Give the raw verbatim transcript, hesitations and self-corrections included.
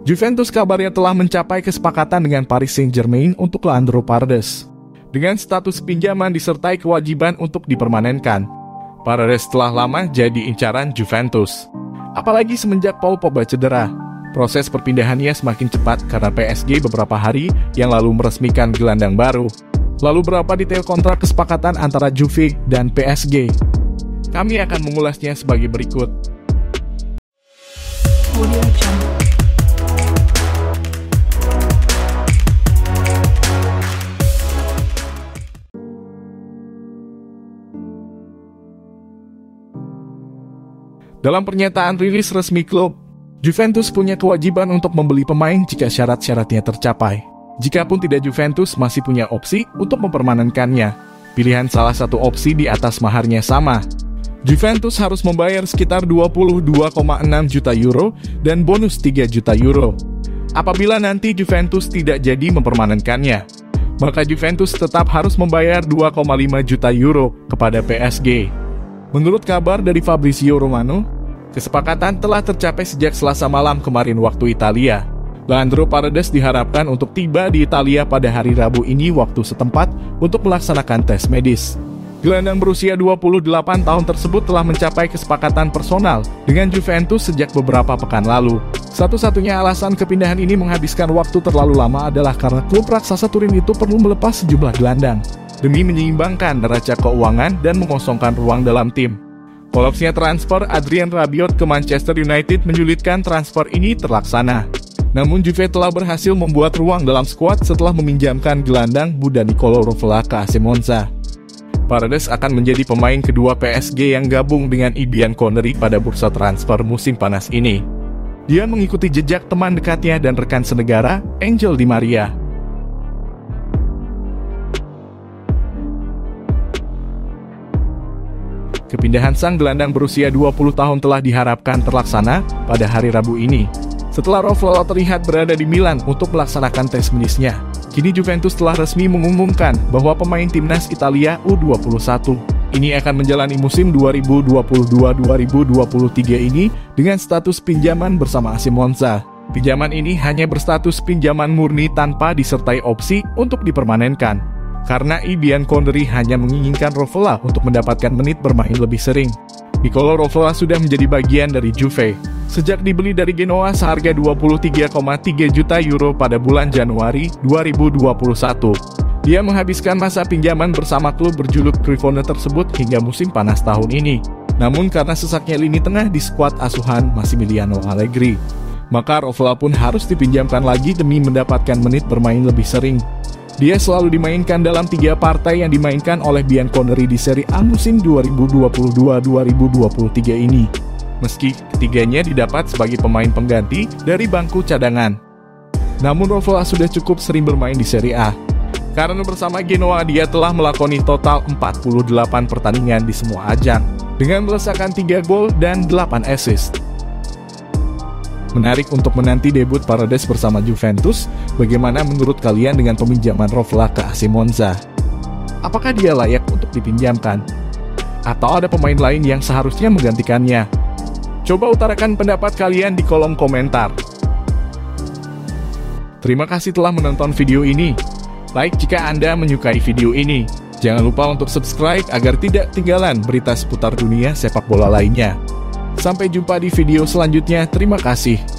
Juventus kabarnya telah mencapai kesepakatan dengan Paris Saint-Germain untuk Leandro Paredes. Dengan status pinjaman disertai kewajiban untuk dipermanenkan, Paredes telah lama jadi incaran Juventus. Apalagi semenjak Paul Pogba cedera, proses perpindahannya semakin cepat karena P S G beberapa hari yang lalu meresmikan gelandang baru. Lalu berapa detail kontrak kesepakatan antara Juve dan P S G? Kami akan mengulasnya sebagai berikut. Dalam pernyataan rilis resmi klub, Juventus punya kewajiban untuk membeli pemain jika syarat-syaratnya tercapai. Jikapun tidak, Juventus masih punya opsi untuk mempermanenkannya. Pilihan salah satu opsi di atas maharnya sama. Juventus harus membayar sekitar dua puluh dua koma enam juta euro dan bonus tiga juta euro. Apabila nanti Juventus tidak jadi mempermanenkannya, maka Juventus tetap harus membayar dua koma lima juta euro kepada P S G. Menurut kabar dari Fabrizio Romano, kesepakatan telah tercapai sejak Selasa malam kemarin waktu Italia. Leandro Paredes diharapkan untuk tiba di Italia pada hari Rabu ini waktu setempat untuk melaksanakan tes medis. Gelandang berusia dua puluh delapan tahun tersebut telah mencapai kesepakatan personal dengan Juventus sejak beberapa pekan lalu. Satu-satunya alasan kepindahan ini menghabiskan waktu terlalu lama adalah karena klub raksasa Turin itu perlu melepas sejumlah gelandang demi menyeimbangkan neraca keuangan dan mengosongkan ruang dalam tim. Kolapsnya transfer Adrien Rabiot ke Manchester United menyulitkan transfer ini terlaksana. Namun Juve telah berhasil membuat ruang dalam skuad setelah meminjamkan gelandang Buda Nicolo Rovella ke A C Monza. Paredes akan menjadi pemain kedua P S G yang gabung dengan Ian Connery pada bursa transfer musim panas ini. Dia mengikuti jejak teman dekatnya dan rekan senegara, Angel Di Maria. Kepindahan sang gelandang berusia dua puluh tahun telah diharapkan terlaksana pada hari Rabu ini. Setelah Rovella terlihat berada di Milan untuk melaksanakan tes medisnya, kini Juventus telah resmi mengumumkan bahwa pemain timnas Italia U dua puluh satu ini akan menjalani musim dua ribu dua puluh dua dua ribu dua puluh tiga ini dengan status pinjaman bersama A C Monza. Pinjaman ini hanya berstatus pinjaman murni tanpa disertai opsi untuk dipermanenkan, karena Ian Connery hanya menginginkan Rovella untuk mendapatkan menit bermain lebih sering. Nicolo Rovella sudah menjadi bagian dari Juve sejak dibeli dari Genoa seharga dua puluh tiga koma tiga juta euro pada bulan Januari dua ribu dua puluh satu. Dia menghabiskan masa pinjaman bersama klub berjuluk Grifone tersebut hingga musim panas tahun ini. Namun karena sesaknya lini tengah di skuad asuhan Massimiliano Allegri, maka Rovella pun harus dipinjamkan lagi demi mendapatkan menit bermain lebih sering. Dia selalu dimainkan dalam tiga partai yang dimainkan oleh Ian Connery di Serie A musim dua ribu dua puluh dua dua ribu dua puluh tiga ini. Meski ketiganya didapat sebagai pemain pengganti dari bangku cadangan. Namun Rovella sudah cukup sering bermain di Serie A. Karena bersama Genoa dia telah melakoni total empat puluh delapan pertandingan di semua ajang, dengan melesakkan tiga gol dan delapan assist. Menarik untuk menanti debut Paredes bersama Juventus. Bagaimana menurut kalian dengan peminjaman Rovella ke A C Monza? Apakah dia layak untuk dipinjamkan? Atau ada pemain lain yang seharusnya menggantikannya? Coba utarakan pendapat kalian di kolom komentar. Terima kasih telah menonton video ini. Like jika Anda menyukai video ini. Jangan lupa untuk subscribe agar tidak ketinggalan berita seputar dunia sepak bola lainnya. Sampai jumpa di video selanjutnya. Terima kasih.